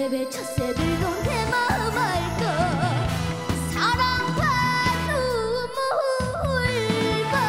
예배 첫새 들던 내 마음 알까 사랑과 눈물과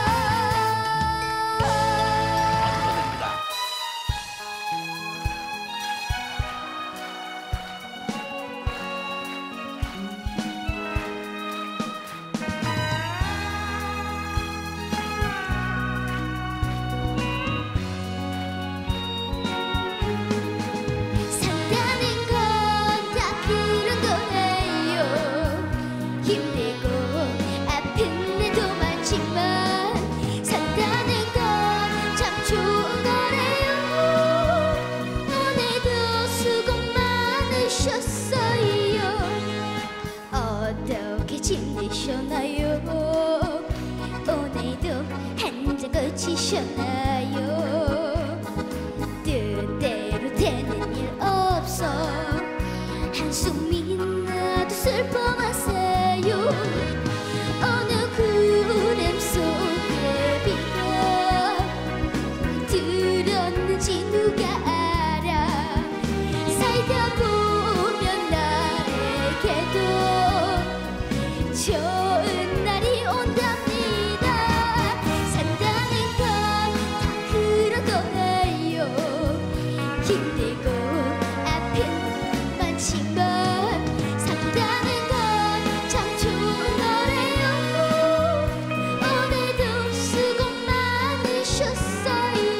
힘내셨나요? 오늘도 한 잔 거치셨나요? 뜻대로 되는 일 없어 한숨이나도 슬퍼 마세요. 어느 구름 속에 비가 들었는지 누가 알아. 살다 보면 나에게도 좋은 날이 온답니다. 산다는 건 다 그런 거예요. 힘들고 아픈 많지만 산다는 건 참 좋은 거래요. 오늘도 수고 많으셨어요.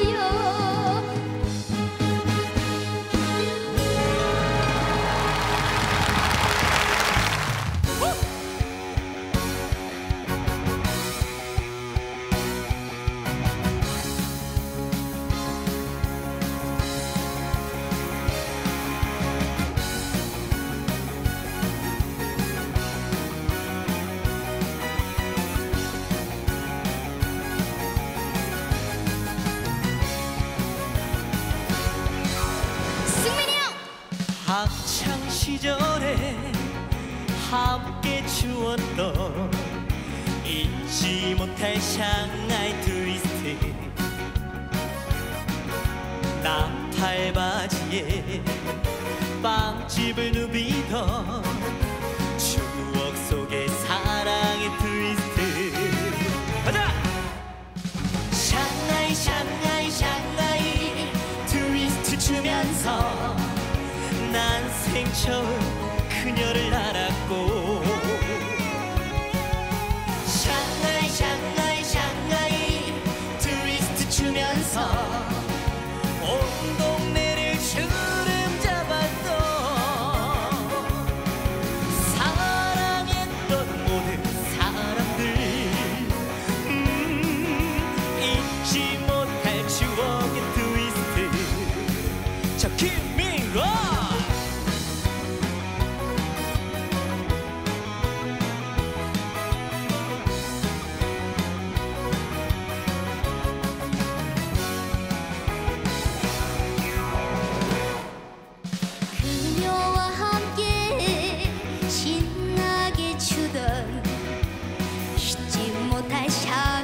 학창 시절에 함께 추었던 잊지 못할 샹하이 트위스트. 나팔바지에 빵집을 누비던 추억 속의 사랑의 트위스트. 가자! 샹하이 샹하이 샹하이 트위스트 추면서 난 생처음 그녀를 알았고 샹하이 샹하이 샹하이 트위스트 추면서 온 동네를 주름 잡았던 사랑했던 모든 사람들 잊지 못할 추억의 트위스트. 저 김민건 그녀와 함께 신나게 추던 잊지 못할 샤